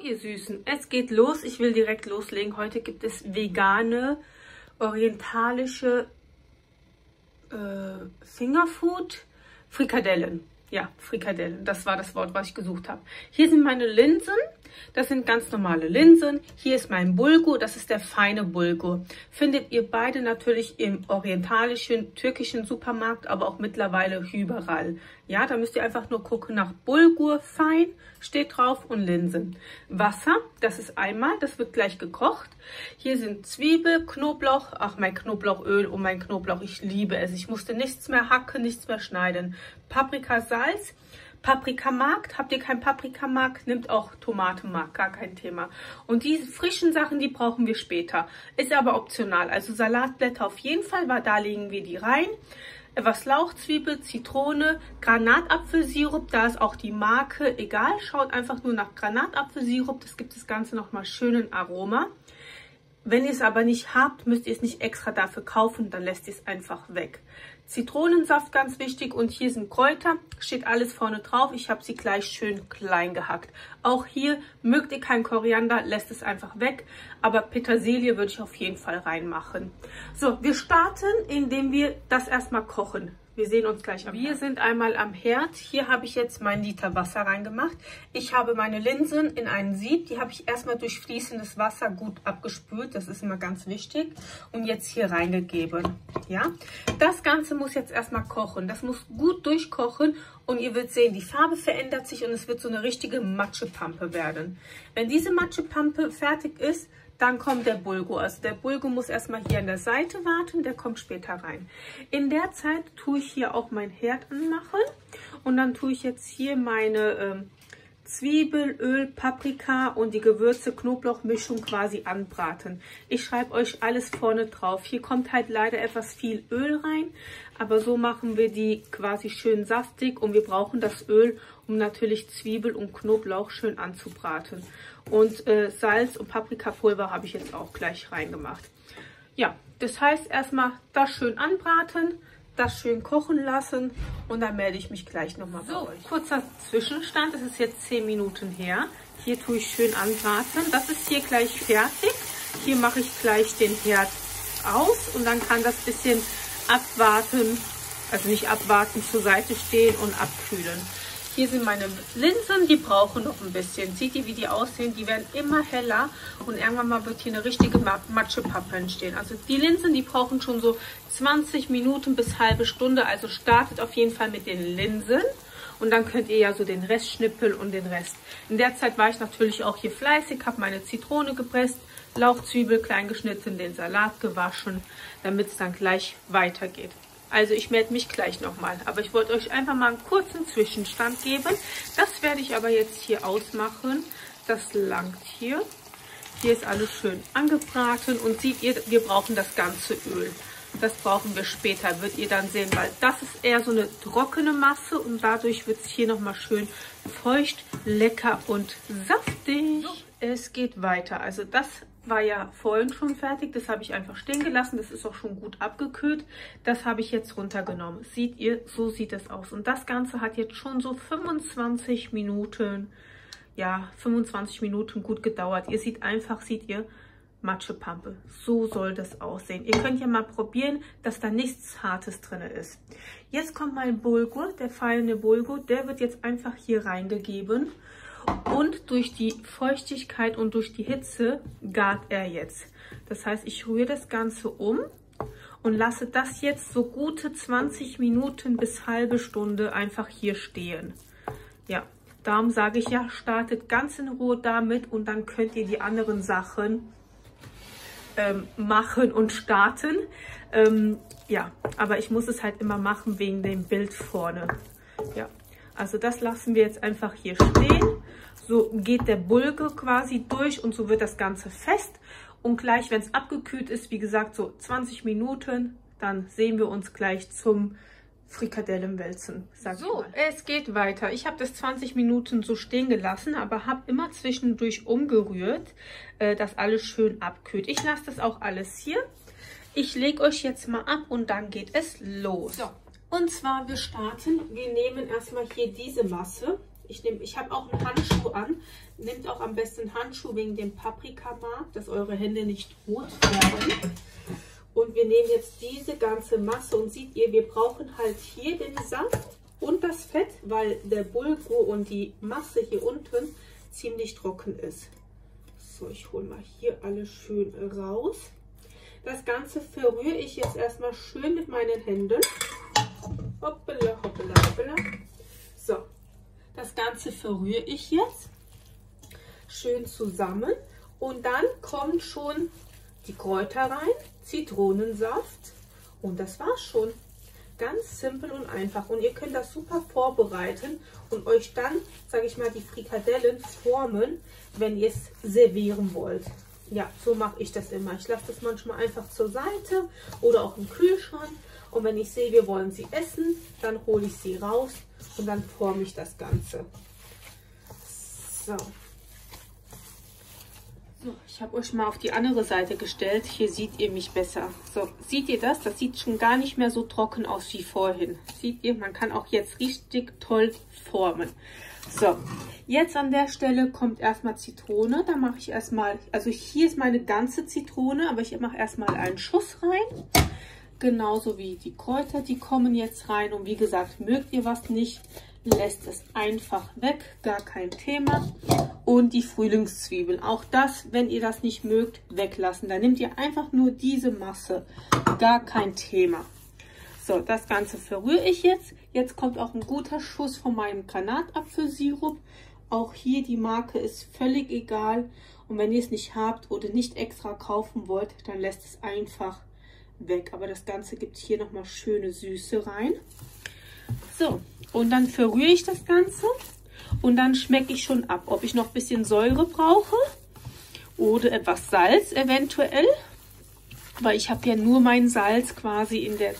ihr Süßen, es geht los. Ich will direkt loslegen. Heute gibt es vegane, orientalische Fingerfood Frikadellen. Ja, Frikadellen, das war das Wort, was ich gesucht habe. Hier sind meine Linsen, das sind ganz normale Linsen. Hier ist mein Bulgur, das ist der feine Bulgur. Findet ihr beide natürlich im orientalischen, türkischen Supermarkt, aber auch mittlerweile überall. Ja, da müsst ihr einfach nur gucken nach Bulgur fein, steht drauf, und Linsen. Wasser, das ist einmal, das wird gleich gekocht. Hier sind Zwiebel, Knoblauch, ach mein Knoblauchöl und mein Knoblauch, ich liebe es. Ich musste nichts mehr hacken, nichts mehr schneiden. Paprika, Salz, Paprikamark. Habt ihr kein Paprikamark, nimmt auch Tomatenmark, gar kein Thema. Und diese frischen Sachen, die brauchen wir später. Ist aber optional. Also Salatblätter auf jeden Fall, weil da legen wir die rein. Etwas Lauchzwiebel, Zitrone, Granatapfelsirup, da ist auch die Marke egal. Schaut einfach nur nach Granatapfelsirup, das gibt das Ganze nochmal schön in Aroma. Wenn ihr es aber nicht habt, müsst ihr es nicht extra dafür kaufen, dann lässt ihr es einfach weg. Zitronensaft, ganz wichtig, und hier sind Kräuter, steht alles vorne drauf. Ich habe sie gleich schön klein gehackt. Auch hier mögt ihr kein Koriander, lässt es einfach weg, aber Petersilie würde ich auf jeden Fall reinmachen. So, wir starten, indem wir das erstmal kochen. Wir sehen uns gleich am Herd. Wir sind einmal am Herd. Hier habe ich jetzt meinen Liter Wasser reingemacht. Ich habe meine Linsen in einen Sieb. Die habe ich erstmal durch fließendes Wasser gut abgespült. Das ist immer ganz wichtig. Und jetzt hier reingegeben. Ja, das Ganze muss jetzt erstmal kochen. Das muss gut durchkochen. Und ihr werdet sehen, die Farbe verändert sich und es wird so eine richtige Matschepampe werden. Wenn diese Matschepampe fertig ist, dann kommt der Bulgur. Also der Bulgur muss erstmal hier an der Seite warten, der kommt später rein. In der Zeit tue ich hier auch mein Herd anmachen und dann tue ich jetzt hier meine Zwiebel, Öl, Paprika und die Gewürze, Knoblauchmischung quasi anbraten. Ich schreibe euch alles vorne drauf. Hier kommt halt leider etwas viel Öl rein, aber so machen wir die quasi schön saftig und wir brauchen das Öl, um natürlich Zwiebel und Knoblauch schön anzubraten. Und Salz und Paprikapulver habe ich jetzt auch gleich reingemacht. Ja, das heißt erstmal das schön anbraten, das schön kochen lassen und dann melde ich mich gleich nochmal bei euch. Kurzer Zwischenstand, es ist jetzt 10 Minuten her. Hier tue ich schön anbraten. Das ist hier gleich fertig. Hier mache ich gleich den Herd aus und dann kann das bisschen abwarten, also nicht abwarten, zur Seite stehen und abkühlen. Hier sind meine Linsen, die brauchen noch ein bisschen. Seht ihr, wie die aussehen? Die werden immer heller und irgendwann mal wird hier eine richtige Matschepappe entstehen. Also die Linsen, die brauchen schon so 20 Minuten bis halbe Stunde. Also startet auf jeden Fall mit den Linsen und dann könnt ihr ja so den Rest schnippeln und den Rest. In der Zeit war ich natürlich auch hier fleißig, habe meine Zitrone gepresst, Lauchzwiebel klein geschnitten, den Salat gewaschen, damit es dann gleich weitergeht. Also ich melde mich gleich nochmal, aber ich wollte euch einfach mal einen kurzen Zwischenstand geben. Das werde ich aber jetzt hier ausmachen. Das langt hier. Hier ist alles schön angebraten und seht ihr, wir brauchen das ganze Öl. Das brauchen wir später, wird ihr dann sehen, weil das ist eher so eine trockene Masse und dadurch wird es hier nochmal schön feucht, lecker und saftig. So, es geht weiter. Also das war ja vorhin schon fertig, das habe ich einfach stehen gelassen, das ist auch schon gut abgekühlt. Das habe ich jetzt runtergenommen. Seht ihr, so sieht es aus. Und das Ganze hat jetzt schon so 25 Minuten, ja, 25 Minuten gut gedauert. Ihr seht einfach, seht ihr, Matschepampe. So soll das aussehen. Ihr könnt ja mal probieren, dass da nichts Hartes drin ist. Jetzt kommt mein Bulgur, der feine Bulgur, der wird jetzt einfach hier reingegeben. Und durch die Feuchtigkeit und durch die Hitze gart er jetzt. Das heißt, ich rühre das Ganze um und lasse das jetzt so gute 20 Minuten bis halbe Stunde einfach hier stehen. Ja, darum sage ich ja, startet ganz in Ruhe damit und dann könnt ihr die anderen Sachen machen und starten. Ja, aber ich muss es halt immer machen wegen dem Bild vorne. Ja, also das lassen wir jetzt einfach hier stehen. So geht der Bulgur quasi durch und so wird das Ganze fest. Und gleich, wenn es abgekühlt ist, wie gesagt, so 20 Minuten, dann sehen wir uns gleich zum Frikadellenwälzen. So, es geht weiter. Ich habe das 20 Minuten so stehen gelassen, aber habe immer zwischendurch umgerührt, dass alles schön abkühlt. Ich lasse das auch alles hier. Ich lege euch jetzt mal ab und dann geht es los. So, und zwar wir starten. Wir nehmen erstmal hier diese Masse. Ich habe auch einen Handschuh an. Nehmt auch am besten Handschuh wegen dem Paprikamark, dass eure Hände nicht rot werden. Und wir nehmen jetzt diese ganze Masse und seht ihr, wir brauchen halt hier den Saft und das Fett, weil der Bulgur und die Masse hier unten ziemlich trocken ist. So, ich hole mal hier alles schön raus. Das Ganze verrühre ich jetzt erstmal schön mit meinen Händen. Hoppala, hoppala, hoppala. So, das Ganze verrühre ich jetzt schön zusammen. Und dann kommt schon die Kräuter rein, Zitronensaft und das war's schon. Ganz simpel und einfach. Und ihr könnt das super vorbereiten und euch dann, sage ich mal, die Frikadellen formen, wenn ihr es servieren wollt. Ja, so mache ich das immer. Ich lasse das manchmal einfach zur Seite oder auch im Kühlschrank. Und wenn ich sehe, wir wollen sie essen, dann hole ich sie raus und dann forme ich das Ganze. So. So, ich habe euch mal auf die andere Seite gestellt. Hier seht ihr mich besser. So, seht ihr das? Das sieht schon gar nicht mehr so trocken aus wie vorhin. Seht ihr? Man kann auch jetzt richtig toll formen. So, jetzt an der Stelle kommt erstmal Zitrone. Da mache ich erstmal, also hier ist meine ganze Zitrone, aber ich mache erstmal einen Schuss rein. Genauso wie die Kräuter, die kommen jetzt rein. Und wie gesagt, mögt ihr was nicht, lässt es einfach weg, gar kein Thema. Und die Frühlingszwiebeln, auch das, wenn ihr das nicht mögt, weglassen. Dann nehmt ihr einfach nur diese Masse, gar kein Thema. So, das Ganze verrühre ich jetzt. Jetzt kommt auch ein guter Schuss von meinem Granatapfelsirup. Auch hier die Marke ist völlig egal. Und wenn ihr es nicht habt oder nicht extra kaufen wollt, dann lässt es einfach weg. Aber das Ganze gibt hier nochmal schöne Süße rein. So, und dann verrühre ich das Ganze. Und dann schmecke ich schon ab, ob ich noch ein bisschen Säure brauche oder etwas Salz eventuell. Weil ich habe ja nur mein Salz quasi in der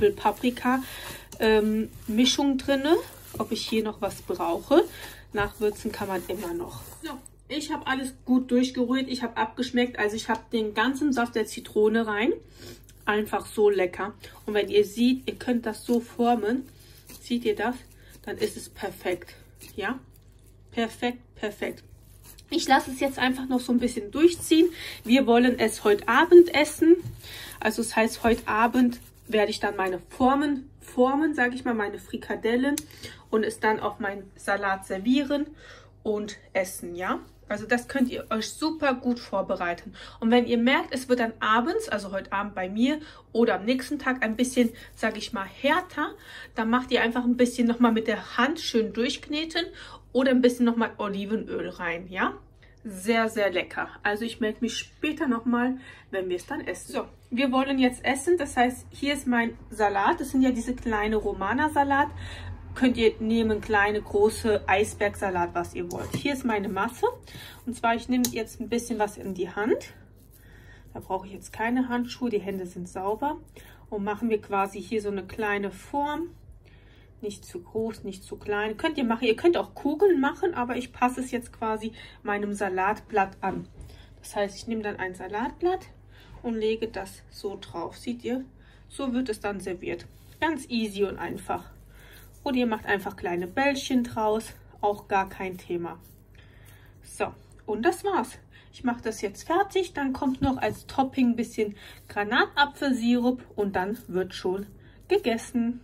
Zwiebel-Paprika-Mischung drin. Ob ich hier noch was brauche. Nachwürzen kann man immer noch. So, ich habe alles gut durchgerührt. Ich habe abgeschmeckt. Also ich habe den ganzen Saft der Zitrone rein. Einfach so lecker. Und wenn ihr seht, ihr könnt das so formen. Seht ihr das? Dann ist es perfekt. Ja, perfekt, perfekt. Ich lasse es jetzt einfach noch so ein bisschen durchziehen. Wir wollen es heute Abend essen. Also das heißt, heute Abend werde ich dann meine formen, sage ich mal, meine Frikadellen und es dann auf meinen Salat servieren und essen, ja. Also das könnt ihr euch super gut vorbereiten. Und wenn ihr merkt, es wird dann abends, also heute Abend bei mir oder am nächsten Tag ein bisschen, sage ich mal, härter, dann macht ihr einfach ein bisschen nochmal mit der Hand schön durchkneten oder ein bisschen nochmal Olivenöl rein, ja. Sehr, sehr lecker. Also ich melde mich später nochmal, wenn wir es dann essen. So, wir wollen jetzt essen. Das heißt, hier ist mein Salat. Das sind ja diese kleine Romana-Salat. Könnt ihr nehmen, kleine, große Eisbergsalat, was ihr wollt. Hier ist meine Masse. Und zwar, ich nehme jetzt ein bisschen was in die Hand. Da brauche ich jetzt keine Handschuhe. Die Hände sind sauber. Und machen wir quasi hier so eine kleine Form. Nicht zu groß, nicht zu klein. Könnt ihr machen. Ihr könnt auch Kugeln machen, aber ich passe es jetzt quasi meinem Salatblatt an. Das heißt, ich nehme dann ein Salatblatt und lege das so drauf. Seht ihr? So wird es dann serviert. Ganz easy und einfach. Oder ihr macht einfach kleine Bällchen draus. Auch gar kein Thema. So, und das war's. Ich mache das jetzt fertig. Dann kommt noch als Topping ein bisschen Granatapfelsirup und dann wird schon gegessen.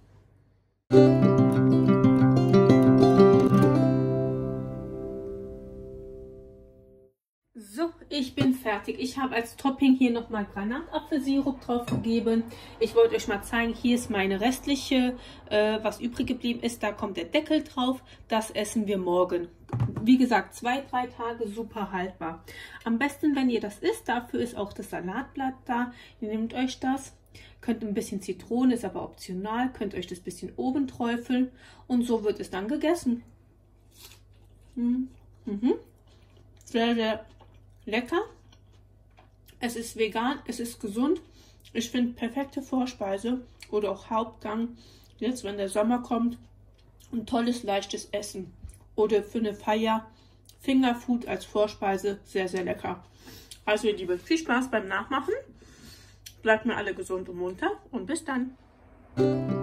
So, ich bin fertig. Ich habe als Topping hier nochmal Granatapfelsirup drauf gegeben. Ich wollte euch mal zeigen, hier ist meine restliche, was übrig geblieben ist. Da kommt der Deckel drauf. Das essen wir morgen. Wie gesagt, 2-3 Tage super haltbar. Am besten, wenn ihr das isst, dafür ist auch das Salatblatt da. Ihr nehmt euch das. Könnt ein bisschen Zitrone, ist aber optional. Könnt euch das bisschen oben träufeln. Und so wird es dann gegessen. Sehr, sehr lecker. Es ist vegan, es ist gesund. Ich finde perfekte Vorspeise oder auch Hauptgang. Jetzt, wenn der Sommer kommt, ein tolles, leichtes Essen. Oder für eine Feier, Fingerfood als Vorspeise, sehr, sehr lecker. Also ihr Lieben, viel Spaß beim Nachmachen. Bleibt mir alle gesund und munter und bis dann.